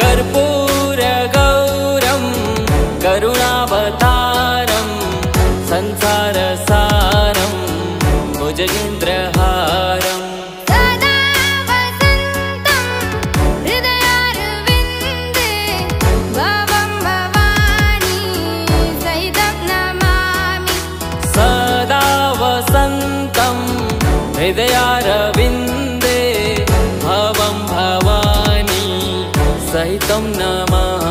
कर्पूरगौरं करुणावतारं संसारसारं भुजगेन्द्रहारम् हृदयारविन्दे भवं भवानी सहितं नमामि।